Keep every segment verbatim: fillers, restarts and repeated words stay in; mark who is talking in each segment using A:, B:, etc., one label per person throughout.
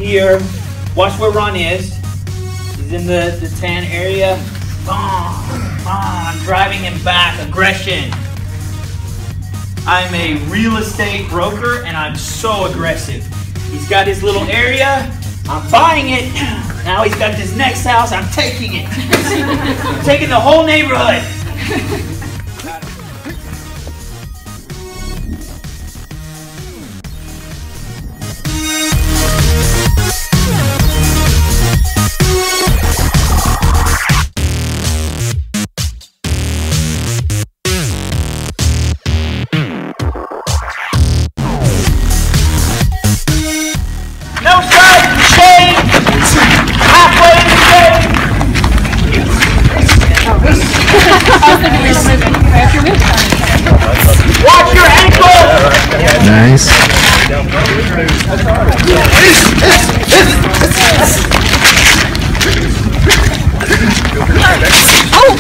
A: here. Watch where Ron is. He's in the, the tan area. Oh, oh, I'm driving him back. Aggression. I'm a real estate broker and I'm so aggressive. He's got his little area. I'm buying it. Now he's got this next house. I'm taking it. I'm taking the whole neighborhood. No side, shade, halfway in the shade. Watch your ankle.
B: Nice.
C: Oh!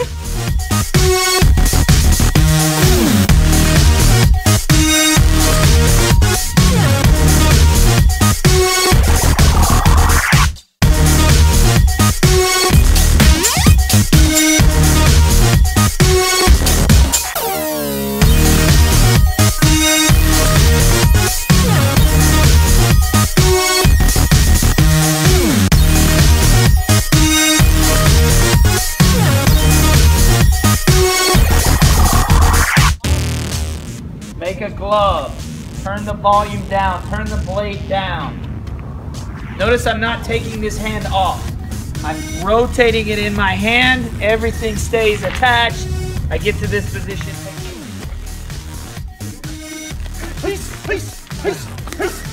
A: Make a glove. Turn the volume down. Turn the blade down. Notice I'm not taking this hand off. I'm rotating it in my hand. Everything stays attached. I get to this position. Please, please, please, please.